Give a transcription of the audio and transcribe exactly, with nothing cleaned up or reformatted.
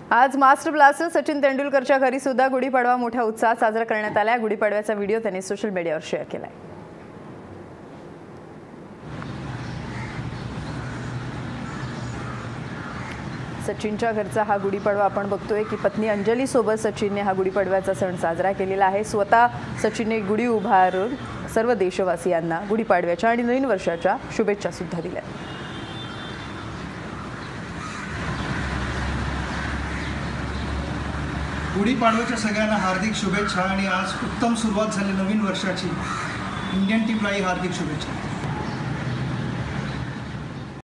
आज master blaster Sachin तेंडुलकरच्या घरी सुद्धा गुढीपाडवा मोठ्या उत्साहात साजरा करण्यात आला। गुढीपाडव्याचा व्हिडिओ त्यांनी सोशल मीडियावर शेअर केलाय। सचिनच्या घरचा हा गुढीपाडवा आपण बघतोय की पत्नी अंजली सोबत सचिनने हा गुढीपाडव्याचा सण साजरा केलेला आहे। स्वतः सचिनने गुढी उभारून सर्व देशवासियांना गुढीपाडव्याच्या आणि नवीन वर्षाच्या शुभेच्छा सुद्धा दिल्या। गुढीपाडव्याच्या सगळ्यांना हार्दिक शुभेच्छा आणि आज उत्तम सुरुवात झाली नवीन वर्षाची। इंडियन टीमलाही हार्दिक शुभेच्छा।